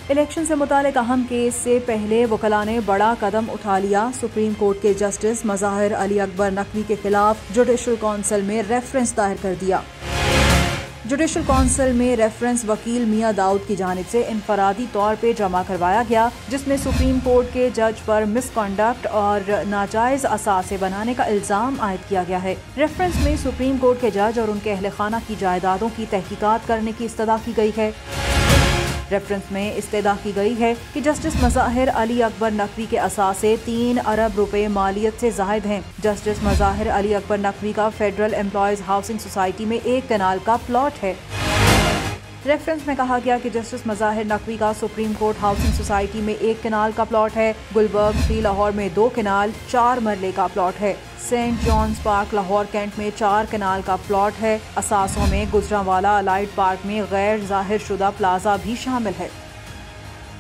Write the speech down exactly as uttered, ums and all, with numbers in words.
Election से मुतालिक अहम केस से पहले वकला ने बड़ा कदम उठा लिया। सुप्रीम कोर्ट के जस्टिस मज़ाहिर अली अकबर नकवी के खिलाफ जुडिशल कौंसिल में रेफरेंस दायर कर दिया। जुडिशल कौंसिल में रेफरेंस वकील मियां दाऊद की जानिब से इनफरादी तौर पर जमा करवाया गया, जिसमें सुप्रीम कोर्ट के जज पर मिसकंडक्ट और नाजायज असासे बनाने का इल्जाम आयद किया गया है। रेफरेंस में सुप्रीम कोर्ट के जज और उनके अहले खाना की जायदादों की तहकीकात करने की इस्तदा की गई है। रेफरेंस में इस्तदा की गई है कि जस्टिस मज़ाहिर अली अकबर नकवी के असासे तीन अरब रुपए मालियत से जायद हैं। जस्टिस मज़ाहिर अली अकबर नकवी का फेडरल एम्प्लॉयज हाउसिंग सोसाइटी में एक कनाल का प्लॉट है। रेफरेंस में कहा गया कि जस्टिस मज़ाहिर नकवी का सुप्रीम कोर्ट हाउसिंग सोसाइटी में एक कनाल का प्लॉट है। गुलबर्ग थ्री लाहौर में दो कनाल चार मरले का प्लॉट है। Saint John's Park Lahore Cantt में चार कनाल का प्लॉट है। असासों में गुजरांवाला अलाइड पार्क में गैर जाहिर शुदा प्लाजा भी शामिल है।